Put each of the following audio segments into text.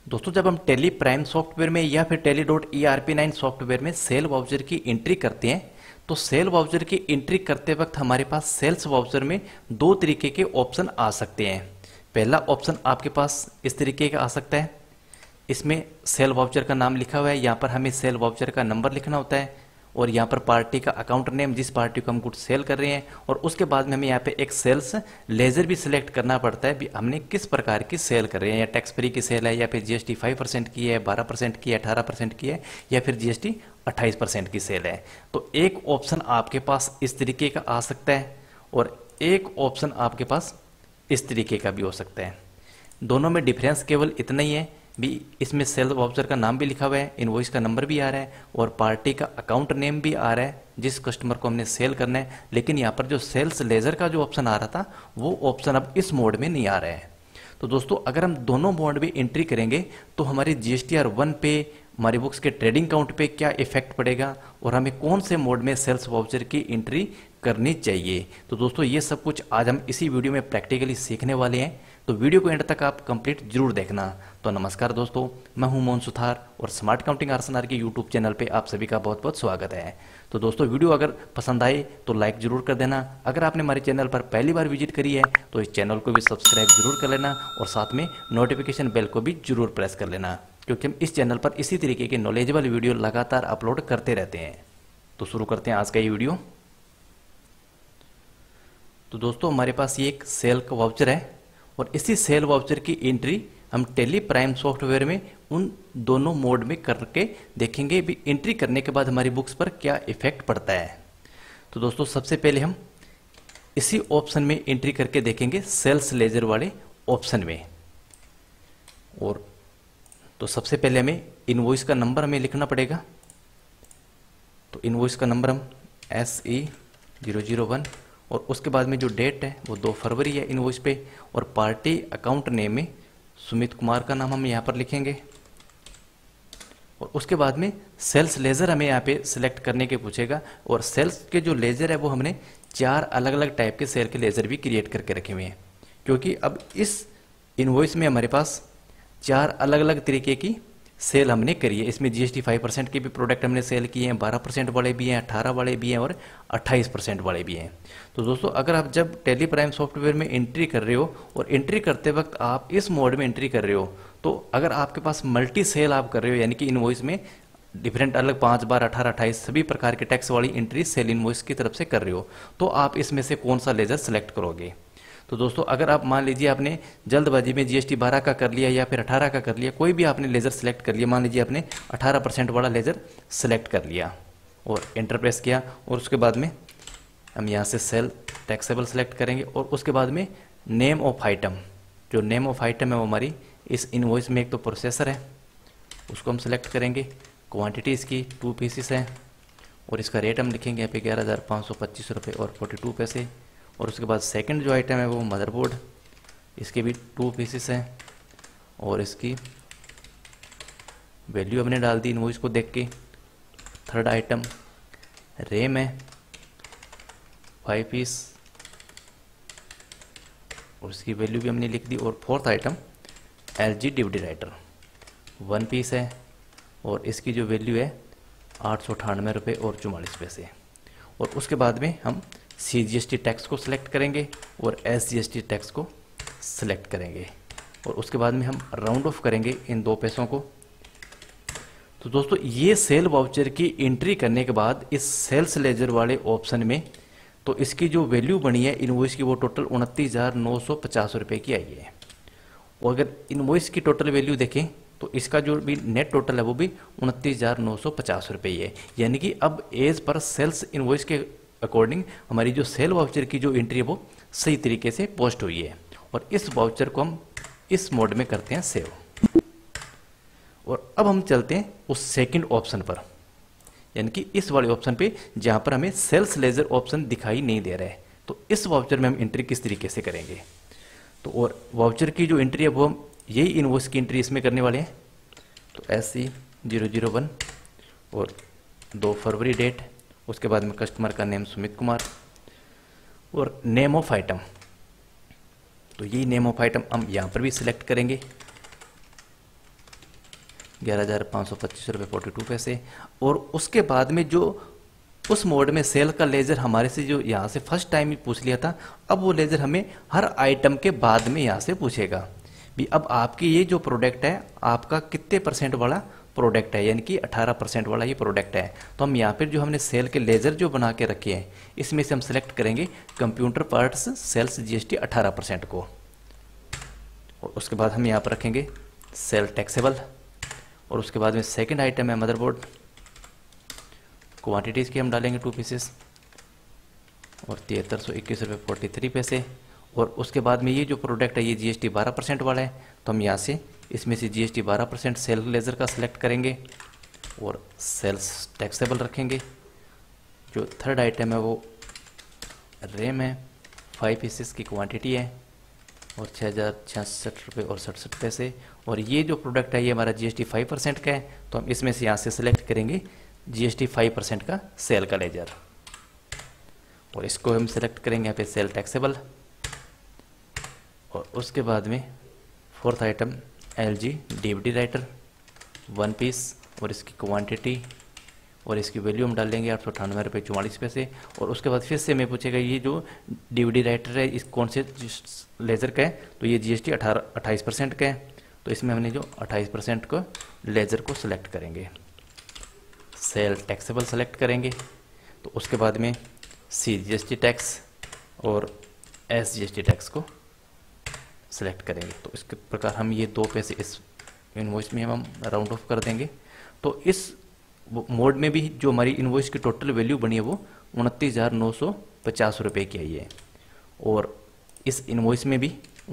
दोस्तों जब हम टैली प्राइम सॉफ्टवेयर में या फिर tally.erp9 सॉफ्टवेयर में सेल वाउचर की एंट्री करते हैं तो सेल वाउचर की एंट्री करते वक्त हमारे पास सेल्स वाउचर में दो तरीके के ऑप्शन आ सकते हैं। पहला ऑप्शन आपके पास इस तरीके का आ सकता है, इसमें सेल वाउचर का नाम लिखा हुआ है, यहाँ पर हमें सेल वाउचर का नंबर लिखना होता है और यहाँ पर पार्टी का अकाउंट नेम, जिस पार्टी को हम गुड सेल कर रहे हैं, और उसके बाद में हमें यहाँ पे एक सेल्स लेजर भी सिलेक्ट करना पड़ता है भी हमने किस प्रकार की सेल कर रहे हैं, या टैक्स फ्री की सेल है, या फिर जीएसटी 5% की है, 12% की है, 18% की है, या फिर जीएसटी 28% की सेल है। तो एक ऑप्शन आपके पास इस तरीके का आ सकता है और एक ऑप्शन आपके पास इस तरीके का भी हो सकता है। दोनों में डिफरेंस केवल इतना ही है भी इसमें सेल वाउचर का नाम भी लिखा हुआ है, इनवॉइस का नंबर भी आ रहा है और पार्टी का अकाउंट नेम भी आ रहा है जिस कस्टमर को हमने सेल करना है। लेकिन यहाँ पर जो सेल्स लेजर का जो ऑप्शन आ रहा था वो ऑप्शन अब इस मोड में नहीं आ रहा है। तो दोस्तों अगर हम दोनों मोड में एंट्री करेंगे तो हमारी GSTR1 पे, हमारी बुक्स के ट्रेडिंग काउंट पे क्या इफेक्ट पड़ेगा और हमें कौन से मोड में सेल्स वाउचर की एंट्री करनी चाहिए। तो दोस्तों ये सब कुछ आज हम इसी वीडियो में प्रैक्टिकली सीखने वाले हैं, तो वीडियो को एंड तक आप कंप्लीट जरूर देखना। तो नमस्कार दोस्तों, मैं हूं मोहन सुथार और स्मार्ट काउंटिंग आरएसएनआर के यूट्यूब चैनल पे आप सभी का बहुत बहुत स्वागत है। तो दोस्तों वीडियो अगर पसंद आए तो लाइक जरूर कर देना। अगर आपने हमारे चैनल पर पहली बार विजिट करी है तो इस चैनल को भी सब्सक्राइब जरूर कर लेना और साथ में नोटिफिकेशन बेल को भी जरूर प्रेस कर लेना, क्योंकि हम इस चैनल पर इसी तरीके के नॉलेजेबल वीडियो लगातार अपलोड करते रहते हैं। तो शुरू करते हैं आज का ये वीडियो। तो दोस्तों हमारे पास ये एक सेल का वाउचर है और इसी सेल वाउचर की एंट्री हम टैली प्राइम सॉफ्टवेयर में उन दोनों मोड में करके देखेंगे भी एंट्री करने के बाद हमारी बुक्स पर क्या इफेक्ट पड़ता है। तो दोस्तों सबसे पहले हम इसी ऑप्शन में एंट्री करके देखेंगे, सेल्स लेजर वाले ऑप्शन में। और तो सबसे पहले हमें इनवॉइस का नंबर हमें लिखना पड़ेगा। तो इनवॉइस का नंबर हम SE001 और उसके बाद में जो डेट है वो 2 फरवरी है इनवॉइस पे, और पार्टी अकाउंट नेम में सुमित कुमार का नाम हम यहाँ पर लिखेंगे। और उसके बाद में सेल्स लेजर हमें यहाँ पे सिलेक्ट करने के पूछेगा, और सेल्स के जो लेजर है वो हमने 4 अलग अलग टाइप के सेल के लेजर भी क्रिएट करके रखे हुए हैं, क्योंकि अब इस इनवॉइस में हमारे पास 4 अलग अलग तरीके की सेल हमने करी है। इसमें GST 5% के भी प्रोडक्ट हमने सेल किए हैं, 12% वाले भी हैं, 18 वाले भी हैं और 28% वाले भी हैं। तो दोस्तों अगर आप जब टैली प्राइम सॉफ्टवेयर में एंट्री कर रहे हो और एंट्री करते वक्त आप इस मोड में एंट्री कर रहे हो, तो अगर आपके पास मल्टी सेल आप कर रहे हो, यानी कि इनवॉइस में डिफरेंट अलग 5 बार 18, 28 सभी प्रकार के टैक्स वाली एंट्री सेल इनवॉइस की तरफ से कर रहे हो, तो आप इसमें से कौन सा लेजर सेलेक्ट करोगे। तो दोस्तों अगर आप मान लीजिए आपने जल्दबाजी में GST 12 का कर लिया या फिर 18 का कर लिया, कोई भी आपने लेज़र सेलेक्ट कर लिया, मान लीजिए आपने 18% वाला लेज़र सेलेक्ट कर लिया और एंटर प्रेस किया, और उसके बाद में हम यहाँ से सेल टैक्सेबल सेलेक्ट करेंगे और उसके बाद में नेम ऑफ आइटम, जो नेम ऑफ आइटम है वो हमारी इस इनवॉइस में एक तो प्रोसेसर है उसको हम सेलेक्ट करेंगे, क्वान्टिटी इसकी 2 पीसेस है और इसका रेट हम लिखेंगे यहाँ पे 11,525 रुपये और 42 पैसे। और उसके बाद सेकंड जो आइटम है वो मदरबोर्ड, इसके भी 2 पीसेस हैं और इसकी वैल्यू हमने डाल दी इनवॉइस को देख के। थर्ड आइटम रैम है 5 पीस और उसकी वैल्यू भी हमने लिख दी। और fourth item LG DVD writer 1 piece है और इसकी जो वैल्यू है 898 रुपये और 44 पैसे। और उसके बाद में हम CGST टैक्स को सिलेक्ट करेंगे और SGST टैक्स को सिलेक्ट करेंगे और उसके बाद में हम राउंड ऑफ करेंगे इन 2 पैसों को। तो दोस्तों ये सेल वाउचर की एंट्री करने के बाद इस सेल्स लेजर वाले ऑप्शन में तो इसकी जो वैल्यू बनी है इनवॉइस की वो टोटल 29,950 रुपये की आई है। और अगर इनवॉइस की टोटल वैल्यू देखें तो इसका जो भी नेट टोटल है वो भी 29,950 रुपये है, यानी कि अब एज पर सेल्स इनवॉइस के अकॉर्डिंग हमारी जो सेल वाउचर की जो एंट्री है वो सही तरीके से पोस्ट हुई है। और इस वाउचर को हम इस मोड में करते हैं सेव। और अब हम चलते हैं उस सेकंड ऑप्शन पर, यानी कि इस वाले ऑप्शन पे जहां पर हमें सेल्स लेजर ऑप्शन दिखाई नहीं दे रहा है। तो इस वाउचर में हम एंट्री किस तरीके से करेंगे। तो और वाउचर की जो एंट्री है वो हम यही इनवॉइस की एंट्री इसमें करने वाले हैं। तो SE001 और 2 फरवरी डेट, उसके बाद में कस्टमर का नेम सुमित कुमार और नेम ऑफ आइटम, तो यही नेम ऑफ आइटम हम यहाँ पर भी सिलेक्ट करेंगे। 11,525 रुपये 42 पैसे। और उसके बाद में जो उस मोड में सेल का लेजर हमारे से जो यहाँ से फर्स्ट टाइम ही पूछ लिया था, अब वो लेजर हमें हर आइटम के बाद में यहाँ से पूछेगा भी अब आपकी ये जो प्रोडक्ट है आपका कितने परसेंट वाला प्रोडक्ट है, यानी कि 18% वाला ये प्रोडक्ट है। तो हम यहाँ पर जो हमने सेल के लेजर जो बना के रखे हैं इसमें से हम सेलेक्ट करेंगे कंप्यूटर पार्ट्स सेल्स जीएसटी 18% को। और उसके बाद हम यहाँ पर रखेंगे सेल टैक्सेबल। और उसके बाद में सेकंड आइटम है मदरबोर्ड, क्वांटिटीज़ की हम डालेंगे 2 पीसेस और 7321 रुपये 43 पैसे। और उसके बाद में ये जो प्रोडक्ट है ये जीएसटी 12% वाला है, तो हम यहाँ से इसमें से जीएसटी 12% सेल लेज़र का सिलेक्ट करेंगे और सेल्स टैक्सेबल रखेंगे। जो थर्ड आइटम है वो रैम है, 5 पीसेस की क्वांटिटी है और 6066 रुपये 67 पैसे। और ये जो प्रोडक्ट है ये हमारा जीएसटी 5% का है, तो हम इसमें से यहाँ से सिलेक्ट करेंगे जीएसटी 5% का सेल का लेजर और इसको हम सिलेक्ट करेंगे यहाँ पे सेल टैक्सेबल। और उसके बाद में fourth item LG DVD writer 1 piece और इसकी क्वांटिटी और इसकी वैल्यू हम डाल देंगे 898 रुपये 44 पैसे। और उसके बाद फिर से हमें पूछेगा ये जो डीवीडी राइटर है इस कौन से लेज़र का है, तो ये जीएसटी 28% का है, तो इसमें हमने जो 28% को लेज़र को सिलेक्ट करेंगे, सेल टैक्सेबल सेलेक्ट करेंगे। तो उसके बाद में सी जीएसटी टैक्स और एस जीएसटी टैक्स को सिलेक्ट करेंगे। तो इस प्रकार हम ये 2 पैसे इस इनवॉइस में हम राउंड ऑफ कर देंगे। तो इस मोड में भी जो हमारी इनवॉइस की टोटल वैल्यू बनी है वो 29,950 रुपये की आई है और इस इनवॉइस में भी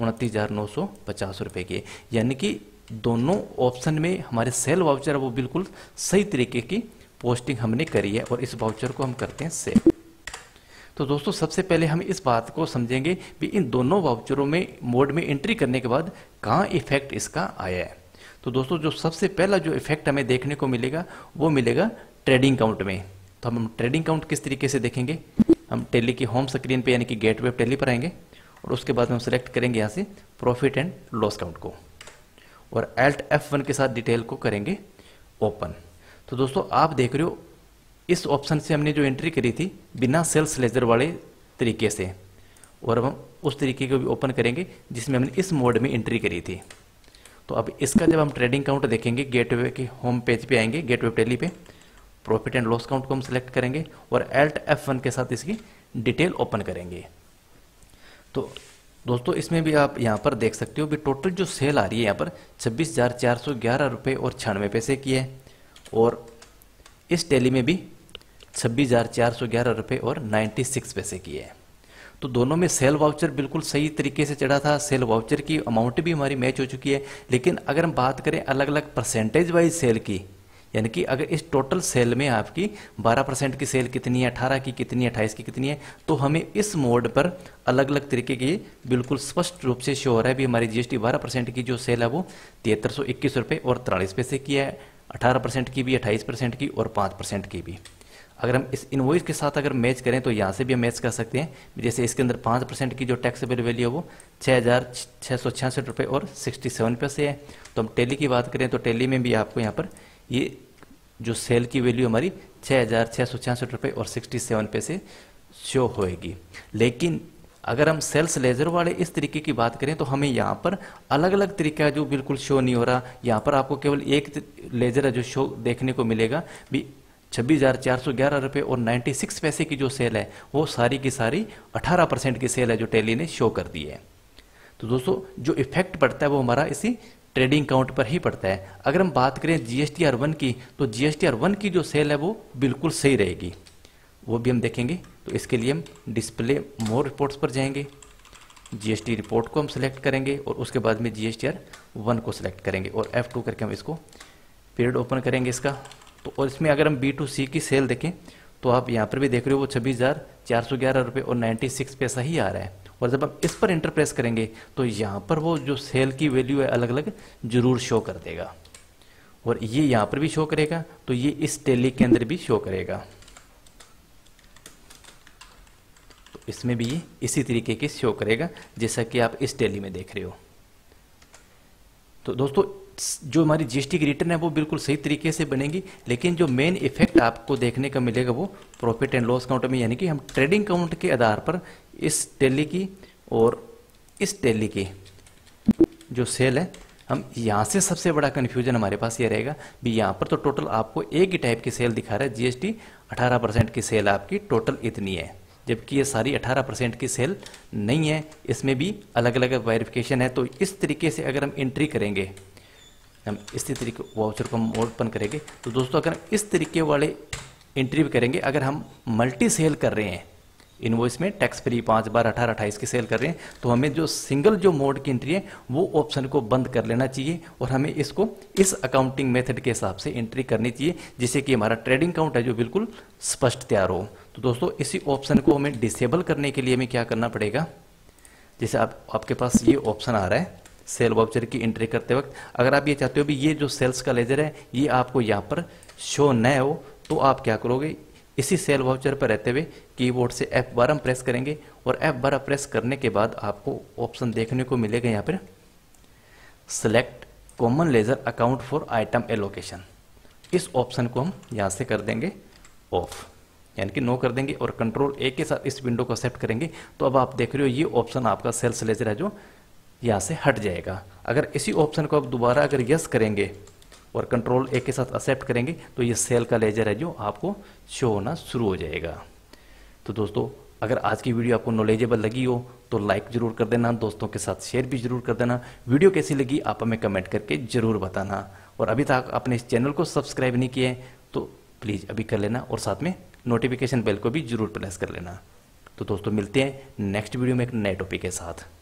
29,950 रुपये की है, यानी कि दोनों ऑप्शन में हमारे सेल वाउचर वो बिल्कुल सही तरीके की पोस्टिंग हमने करी है और इस वाउचर को हम करते हैं सेव। तो दोस्तों सबसे पहले हम इस बात को समझेंगे कि इन दोनों वाउचरों में मोड में एंट्री करने के बाद कहाँ इफेक्ट इसका आया है। तो दोस्तों जो सबसे पहला जो इफेक्ट हमें देखने को मिलेगा वो मिलेगा ट्रेडिंग काउंट में। तो हम ट्रेडिंग काउंट किस तरीके से देखेंगे, हम टेली की होम स्क्रीन पे यानी कि गेटवे टेली पर आएंगे और उसके बाद हम सेलेक्ट करेंगे यहाँ से प्रॉफिट एंड लॉस काउंट को और Alt F1 के साथ डिटेल को करेंगे ओपन। तो दोस्तों आप देख रहे हो इस ऑप्शन से हमने जो एंट्री करी थी बिना सेल्स लेजर वाले तरीके से, और अब हम उस तरीके को भी ओपन करेंगे जिसमें हमने इस मोड में एंट्री करी थी। तो अब इसका जब हम ट्रेडिंग काउंट देखेंगे गेटवे के होम पेज पे आएंगे, गेटवे टेली पे प्रॉफिट एंड लॉस काउंट को हम सेलेक्ट करेंगे और Alt F1 के साथ इसकी डिटेल ओपन करेंगे। तो दोस्तों इसमें भी आप यहाँ पर देख सकते हो भी टोटल जो सेल आ रही है यहाँ पर 26,411 रुपये और 96 पैसे की है और इस टेली में भी 26,411 रुपये और 96 पैसे की है। तो दोनों में सेल वाउचर बिल्कुल सही तरीके से चढ़ा था, सेल वाउचर की अमाउंट भी हमारी मैच हो चुकी है। लेकिन अगर हम बात करें अलग अलग परसेंटेज वाइज सेल की, यानी कि अगर इस टोटल सेल में आपकी 12% की सेल कितनी है, 18 की कितनी है, 28 की कितनी है, तो हमें इस मोड पर अलग अलग तरीके की बिल्कुल स्पष्ट रूप से शो हो रहा है भी हमारी जीएसटी 12% की जो सेल है वो 7321 रुपये और 43 पैसे की है, 18% की भी, 28% की और 5% की भी। अगर हम इस इनवॉइस के साथ अगर मैच करें तो यहाँ से भी हम मैच कर सकते हैं। जैसे इसके अंदर 5% की जो टैक्सेबल वैल्यू है वो 6,666 रुपये और 67 पैसे है। तो हम टेली की बात करें तो टेली में भी आपको यहाँ पर ये जो सेल की वैल्यू हमारी 6,666 रुपये और 67 पैसे शो होएगी। लेकिन अगर हम सेल्स लेजर वाले इस तरीके की बात करें तो हमें यहाँ पर अलग अलग तरीका जो बिल्कुल शो नहीं हो रहा, यहाँ पर आपको केवल एक लेजर है जो शो देखने को मिलेगा भी 26,411 रुपये और 96 पैसे की जो सेल है वो सारी की सारी 18% की सेल है जो टेली ने शो कर दी है। तो दोस्तों जो इफेक्ट पड़ता है वो हमारा इसी ट्रेडिंग काउंट पर ही पड़ता है। अगर हम बात करें GSTR1 की तो GSTR1 की जो सेल है वो बिल्कुल सही रहेगी, वो भी हम देखेंगे। तो इसके लिए हम डिस्प्ले मोर रिपोर्ट्स पर जाएंगे, GST रिपोर्ट को हम सिलेक्ट करेंगे और उसके बाद में GSTR1 को सिलेक्ट करेंगे और F2 करके हम इसको पीरियड ओपन करेंगे इसका। तो और इसमें अगर हम B2C की सेल देखें तो आप यहाँ पर भी देख रहे हो वो 26,411 रुपये और 96 पैसा ही आ रहा है। और जब हम इस पर इंटर प्रेस करेंगे तो यहाँ पर वो जो सेल की वैल्यू है अलग अलग जरूर शो कर देगा और ये यहाँ पर भी शो करेगा, तो ये इस टेली के अंदर भी शो करेगा। तो इसमें भी ये इसी तरीके की शो करेगा जैसा कि आप इस टेली में देख रहे हो। तो दोस्तों जो हमारी जीएसटी की रिटर्न है वो बिल्कुल सही तरीके से बनेगी, लेकिन जो मेन इफेक्ट आपको देखने का मिलेगा वो प्रॉफिट एंड लॉस अकाउंट में, यानी कि हम ट्रेडिंग अकाउंट के आधार पर इस टैली की और इस टैली की जो सेल है, हम यहाँ से सबसे बड़ा कन्फ्यूजन हमारे पास ये रहेगा भी यहाँ पर तो टोटल आपको एक ही टाइप की सेल दिखा रहा है, जीएसटी 18% की सेल आपकी टोटल इतनी है, जबकि ये सारी 18% की सेल नहीं है, इसमें भी अलग अलग वेरिफिकेशन है। तो इस तरीके से अगर हम एंट्री करेंगे, हम इसी तरीके वाउचर को हम ओपन करेंगे, तो दोस्तों अगर हम इस तरीके वाले एंट्री भी करेंगे, अगर हम मल्टी सेल कर रहे हैं इनवॉइस में टैक्स फ्री 5 बार 18 28 की सेल कर रहे हैं, तो हमें जो सिंगल जो मोड की एंट्री है वो ऑप्शन को बंद कर लेना चाहिए और हमें इसको इस अकाउंटिंग मेथड के हिसाब से एंट्री करनी चाहिए, जिससे कि हमारा ट्रेडिंग अकाउंट है जो बिल्कुल स्पष्ट तैयार हो। तो दोस्तों इसी ऑप्शन को हमें डिसेबल करने के लिए हमें क्या करना पड़ेगा, जैसे आपके पास ये ऑप्शन आ रहा है सेल वाउचर की एंट्री करते वक्त, अगर आप ये चाहते हो भी ये जो सेल्स का लेजर है ये आपको यहाँ पर शो न हो, तो आप क्या करोगे, इसी सेल वाउचर पर रहते हुए कीबोर्ड से F12 हम प्रेस करेंगे और F12 प्रेस करने के बाद आपको ऑप्शन देखने को मिलेगा यहाँ पर select common ledger account for item allocation. इस ऑप्शन को हम यहाँ से कर देंगे ऑफ, यानी कि नो कर देंगे और कंट्रोल A के साथ इस विंडो को एक्सेप्ट करेंगे। तो अब आप देख रहे हो ये ऑप्शन आपका सेल्स लेजर है जो यहाँ से हट जाएगा। अगर इसी ऑप्शन को अब दोबारा अगर यस करेंगे और कंट्रोल A के साथ एक्सेप्ट करेंगे तो ये सेल का लेजर है जो आपको शो होना शुरू हो जाएगा। तो दोस्तों अगर आज की वीडियो आपको नॉलेजेबल लगी हो तो लाइक जरूर कर देना, दोस्तों के साथ शेयर भी जरूर कर देना। वीडियो कैसी लगी आप हमें कमेंट करके जरूर बताना, और अभी तक आपने इस चैनल को सब्सक्राइब नहीं किया है तो प्लीज़ अभी कर लेना और साथ में नोटिफिकेशन बेल को भी जरूर प्रेस कर लेना। तो दोस्तों मिलते हैं नेक्स्ट वीडियो में एक नए टॉपिक के साथ।